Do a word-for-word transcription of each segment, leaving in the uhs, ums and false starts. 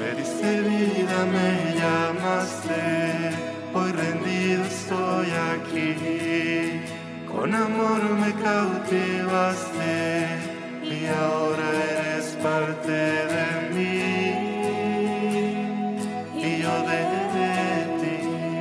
Me diste vida, me llamaste, hoy rendido estoy aquí. Con amor me cautivaste y ahora eres parte de mí y yo de, de ti.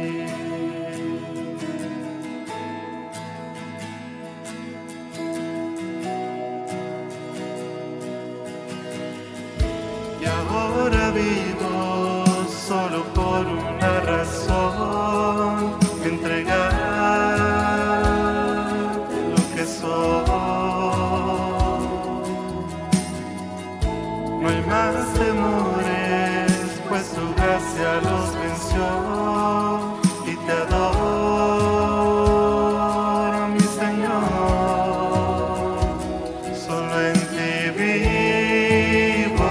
Y ahora vivo solo por una razón, entregar lo que soy. No hay más temores, pues tu gracia los venció y te adoro, mi Señor. Solo en ti vivo.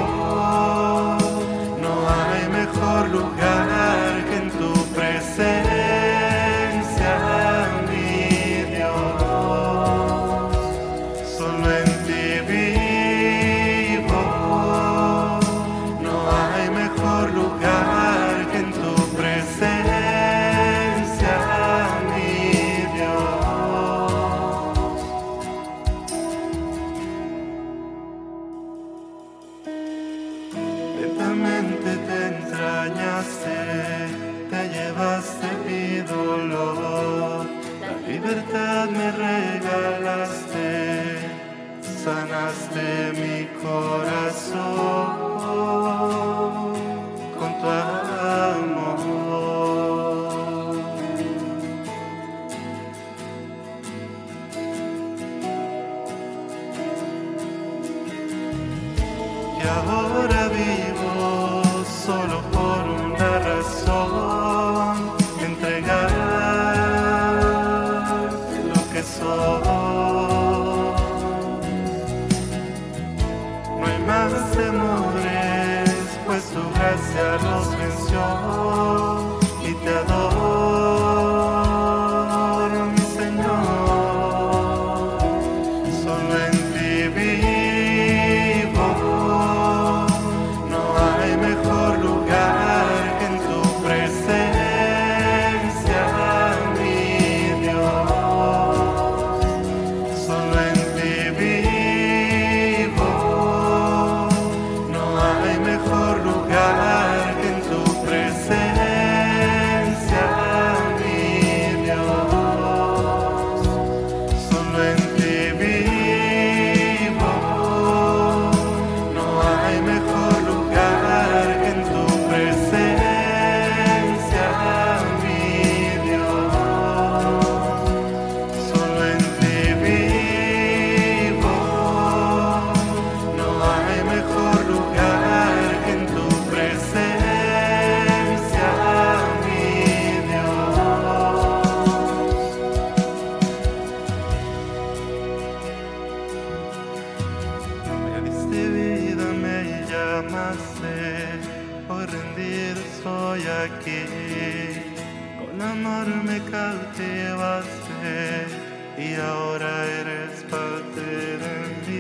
Lugar que en tu presencia, mi Dios, solo en ti vivo. No hay mejor lugar que en tu presencia, mi Dios. Lentamente te extrañaste, te llevaste mi dolor, la libertad me regalaste, sanaste mi corazón con tu amor. Y ahora vivo solo por una razón, entregar lo que soy. No hay más temores, pues tu gracia los venció y te adoro, mi Señor. Solo en ti vivo. No hay mejor lugar que en tu presencia, mi Dios. Solo en ti vivo. No hay mejor lugar que en tu presencia, mi Dios. Solo en ti vivo. No hay mejor lugar que en tu presencia, mi Dios. Solo en ti vivo. No hay mejor lugar que en tu presencia, mi Dios. Me diste vida, me llamaste, hoy rendido estoy aquí. Con amor me cautivaste y ahora eres parte de mí.